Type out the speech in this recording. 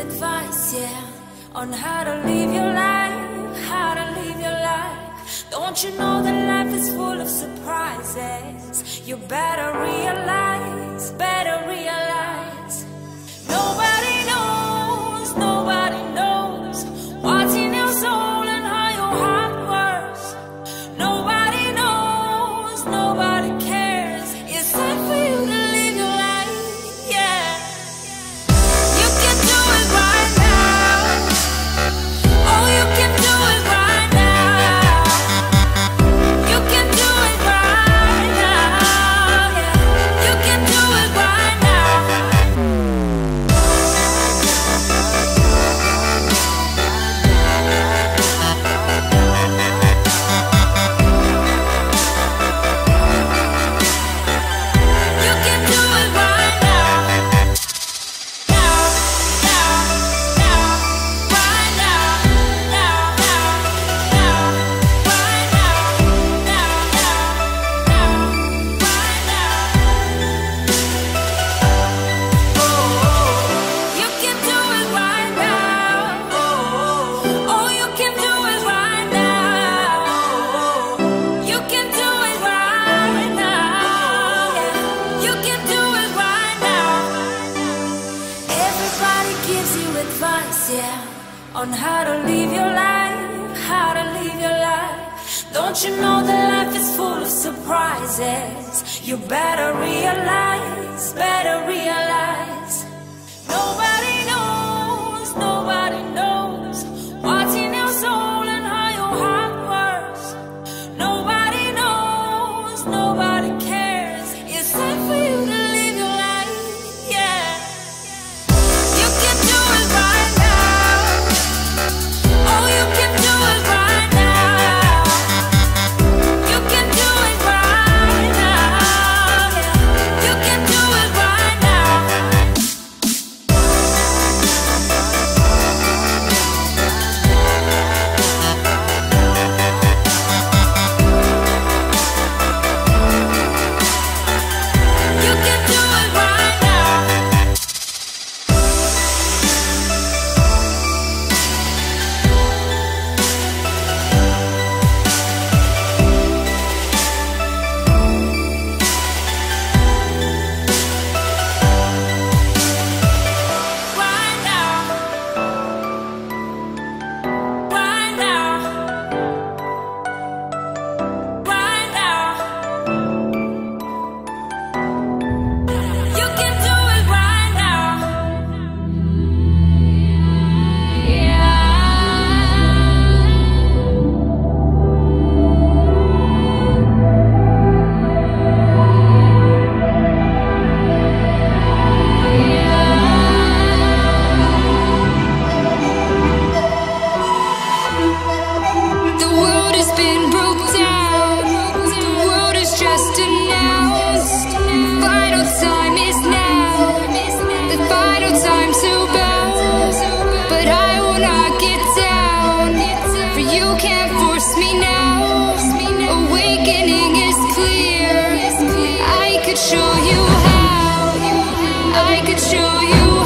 advice, yeah, on how to live your life, how to live your life. Don't you know that life is full of surprises? You better realize, better realize. Nobody knows what's in your soul and how your heart works. Nobody knows, nobody cares. It's time for you to live your life, yeah. You can do it right now. Oh, you can do it right now. You can do it right now, yeah. You can do it right now. You can do it right now. Now, right now, right now. You can do it right now. Oh, you can do it right now. You can do it right now. Yeah, you can do it right now. Everybody gives you advice, yeah, on how to live your life, how to live your life. Don't you know that life is full of surprises? You better realize, better realize. Nobody knows what's in your soul and how your heart works. Nobody knows, nobody cares. It's time for you to live your life, yeah. You can do it right now. Oh, you can do it right now. You can do it right now, yeah. You can do it right now. You can do it right now. Right now. Right now. Right now. You can do it right now. The world has been broke down. The world is just announced. Final time is now. The final time to bow. But I will not get down. For you can't force me now. Awakening is clear. I could show you how. I could show you